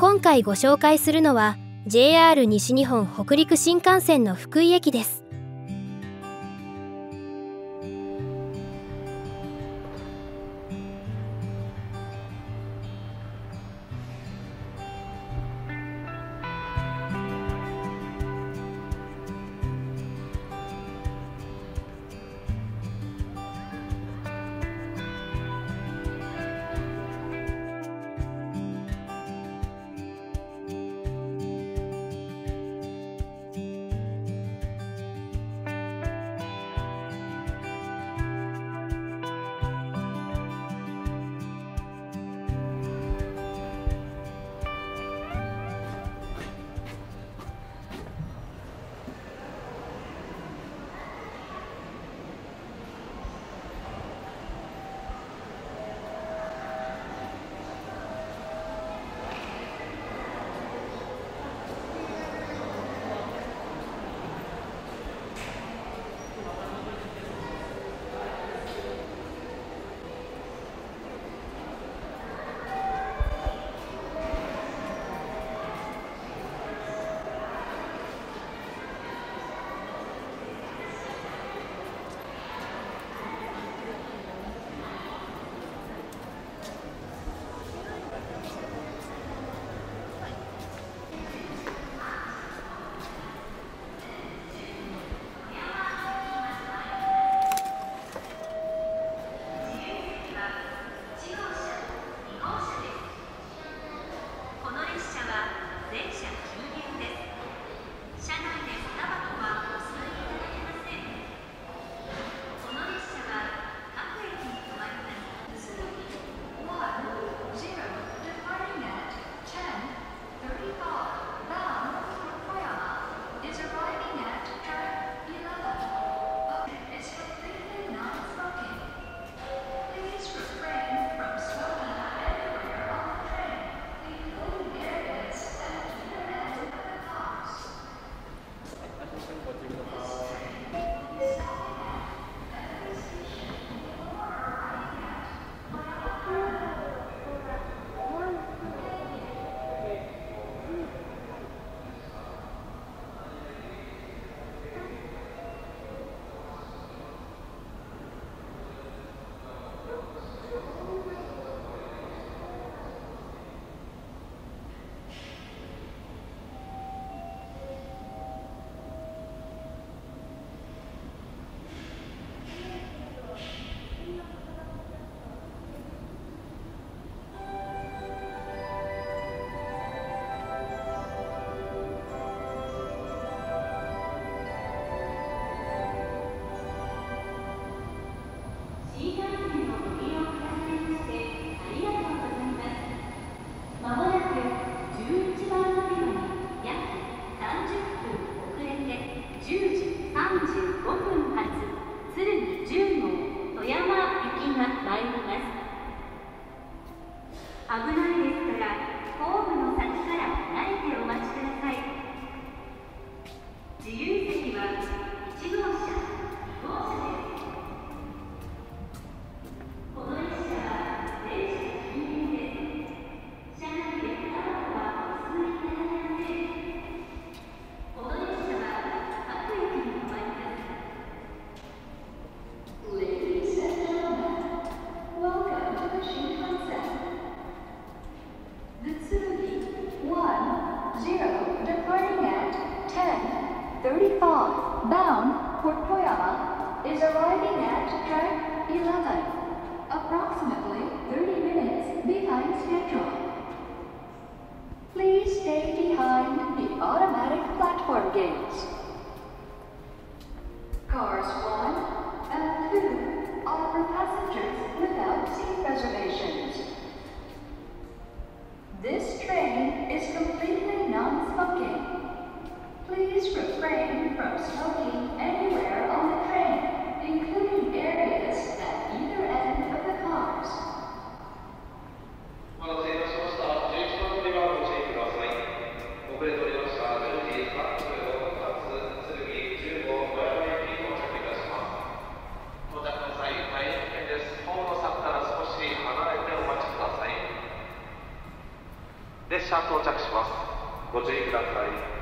今回ご紹介するのは JR 西日本北陸新幹線の福井駅です。 車到着します。ご注意ください。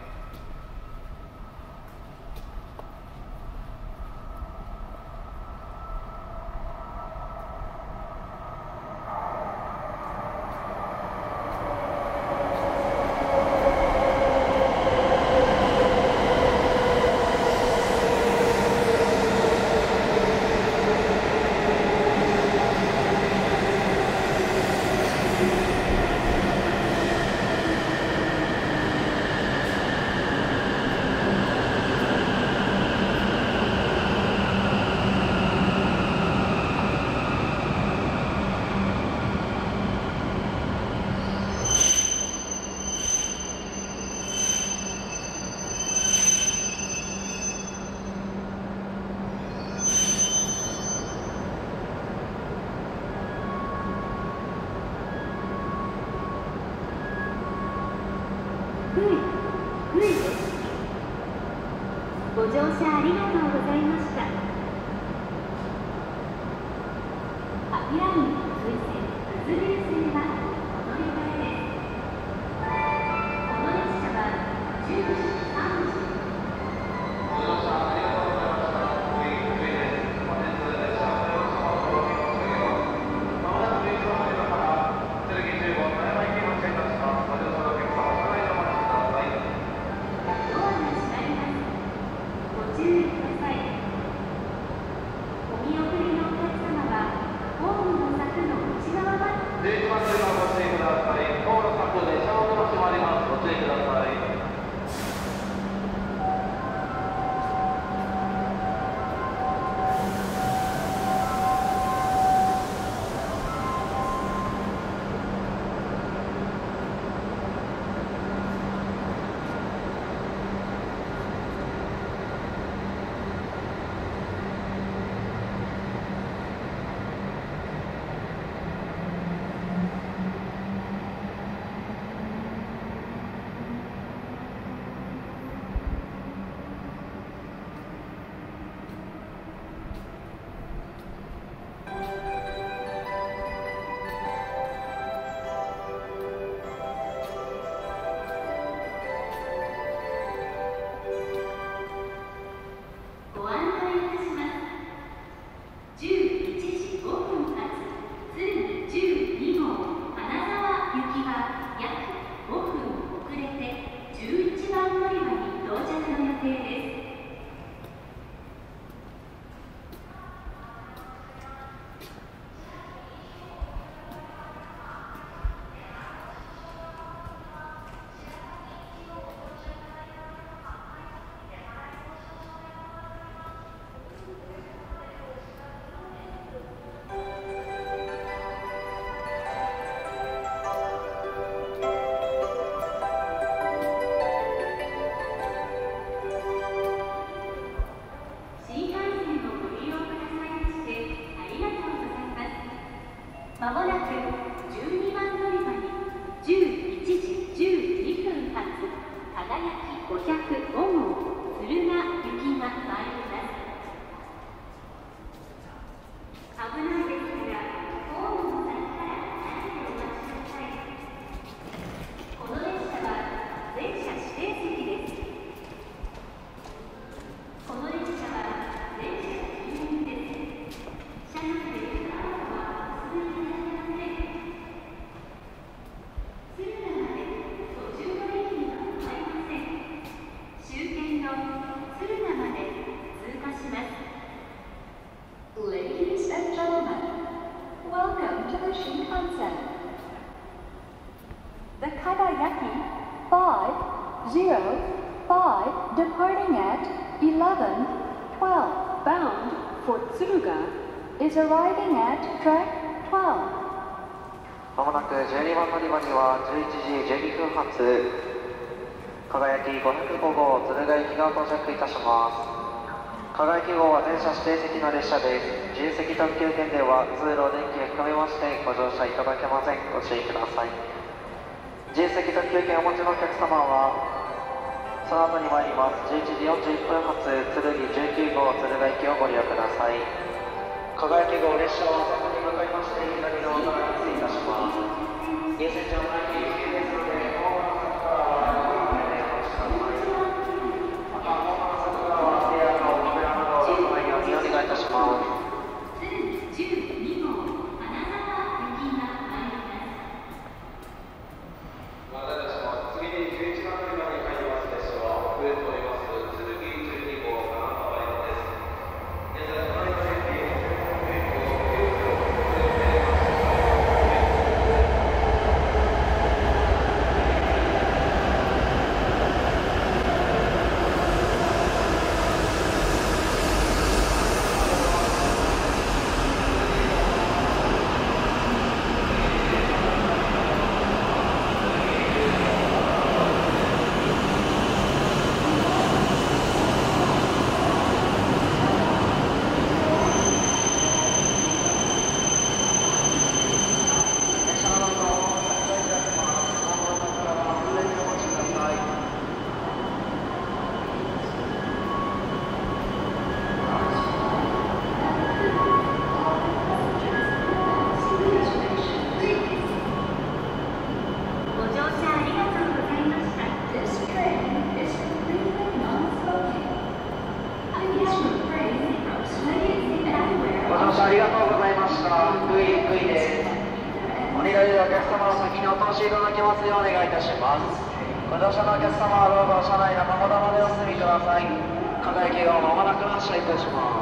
ご乗車ありがとうございました。アピライン水線九頭竜線はお乗り換えです。この列車は10時3時。 ご乗車ありがとうございました。福井です。本日列車の様子をご報告申し上げます。まもなく水槽の今から鶴木15富山行き発車いたします。ご乗車のお客様、車内でお待ちください。 ドアが閉まります。ご注意ください。お見送りのお客様はホームの柵の内側まで。 11番乗り場ご注意ください。ホームの柵で車門が閉まります。ご注意ください。 ご案内いたします。11時5分発鶴木12号金沢行きは約5分遅れて11番乗り場に到着の予定です。まもなく12番乗り場に11時12分発輝き505号敦賀行きが参ります。危ないですからホームの先から離れてお待ちください。この列車は全車指定席です。この列車は全車禁煙です。車内でタバコはお吸いいただけません。敦賀まで途中の駅には止まりません。終点の敦賀まで通過します。Ladies and gentlemen, welcome to the Shinkansen. The Kagayaki 505 departing at 11:12 bound for Tsuruga is arriving at track 12. まもなく12番乗り場には11時12分発輝き505号敦賀行きが到着いたします。輝き号は全車指定席の列車です。自由席特急券では通路電気を含めましてご乗車いただけません。ご注意ください。自由席特急券をお持ちのお客様はその後に参ります11時41分発鶴木19号敦賀行きをご利用ください。輝き号列車は先に向かいまして左側から発生いたします。沿線上の駅です。 乗車ありがとうございました。福井です。お荷台でお客様を先にお通しいただきますようお願いいたします。ご乗車のお客様はどうぞ車内のまもなまでお進みください。輝き号まもなく発車いたします。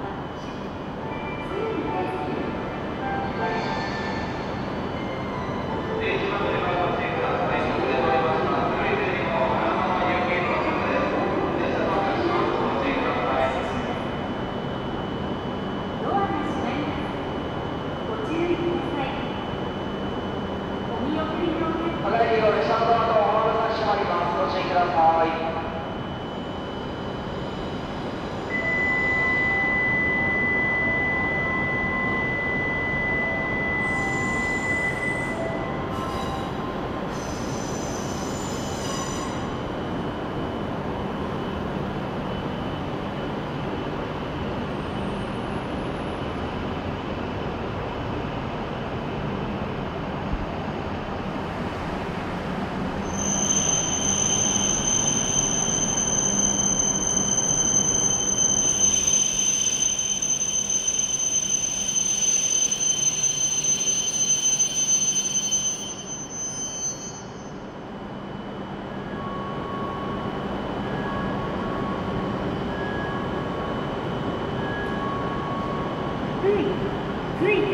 福井です。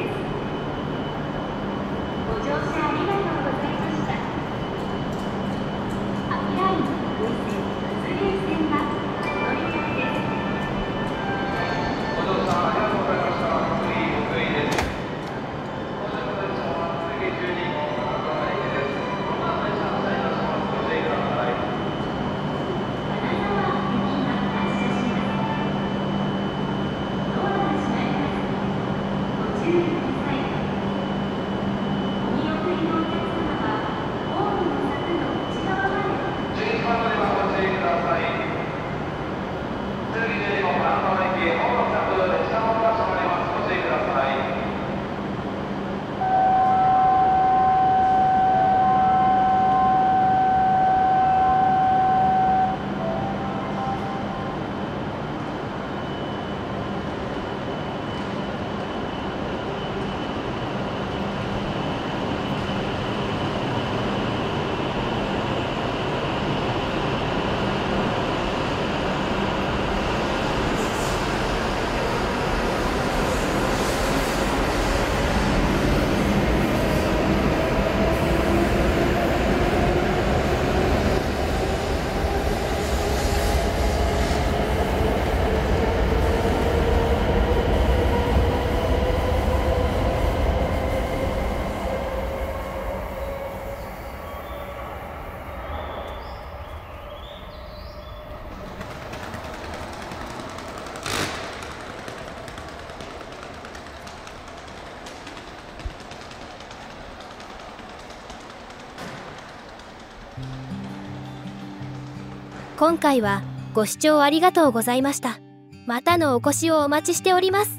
ご乗車ありがとうございました。アキライン福井線物流線はお乗り換えです。 ご乗車ありがとうございました。福井です。ご乗車の電車は次12号金沢駅です。この電車発車いたします。ご注意ください。 金沢行きが発車します。ドアが閉まります。ご注意ください。お見送りのお客様はホームの柵の内側まで。 11番乗り場ご注意ください。次12号金沢駅ホームの柵列車のドア閉まります。ご注意ください。 今回はご視聴ありがとうございました。またのお越しをお待ちしております。